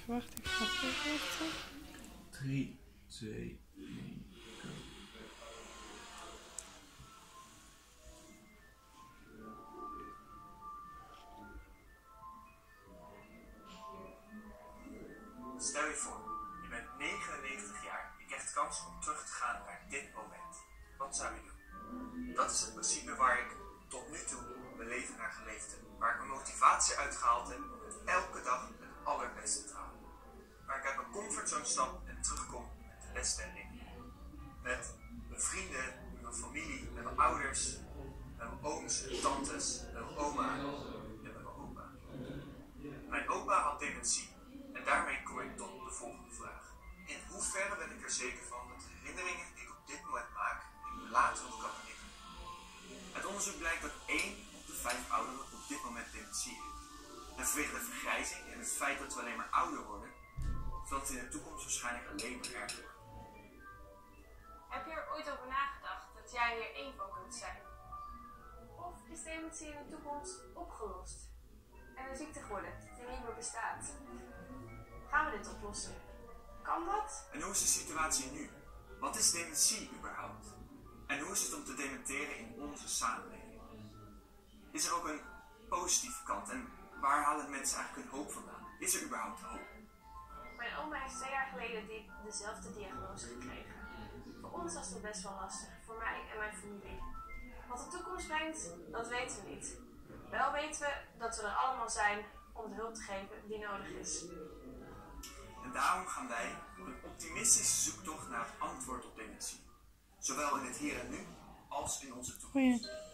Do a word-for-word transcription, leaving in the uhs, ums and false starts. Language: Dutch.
Even wachten, ik ga even wachten. drie, twee, één, go. Stel je voor, je bent negenennegentig jaar, je krijgt kans om terug te gaan naar dit moment. Wat zou je doen? Dat is het principe waar ik tot nu toe mijn leven naar geleefd heb. Waar ik mijn motivatie uitgehaald heb om het elke dag het allerbeste te halen. Waar ik uit mijn comfortzone stap en terugkom met de beste dingen. Met mijn vrienden, met mijn familie, met mijn ouders, met mijn ooms en tantes, met mijn oma en met mijn opa. Mijn opa had dementie. En daarmee kom ik tot de volgende vraag. In hoeverre ben ik er zeker van dat de herinneringen die ik op dit moment maak, ik later nog kan herinneren? Uit onderzoek blijkt dat één op de vijf ouderen op dit moment dementie heeft. En vanwege de vergrijzing en het feit dat we alleen maar ouder worden, zal het in de toekomst waarschijnlijk alleen maar erger worden. Heb je er ooit over nagedacht dat jij hier één van kunt zijn? Of is dementie in de toekomst opgelost? En een ziekte geworden die niet meer bestaat? Gaan we dit oplossen? Kan dat? En hoe is de situatie nu? Wat is dementie überhaupt? En hoe is het om te dementeren in onze samenleving? Is er ook een positieve kant? En waar halen mensen eigenlijk hun hoop vandaan? Is er überhaupt hoop? Mijn oma heeft twee jaar geleden die, dezelfde diagnose gekregen. Voor ons was dat best wel lastig, voor mij en mijn familie. Wat de toekomst brengt, dat weten we niet. Wel weten we dat we er allemaal zijn om de hulp te geven die nodig is. En daarom gaan wij op een optimistische zoektocht naar het antwoord op dementie. Zowel in het hier en nu als in onze toekomst. Goeie.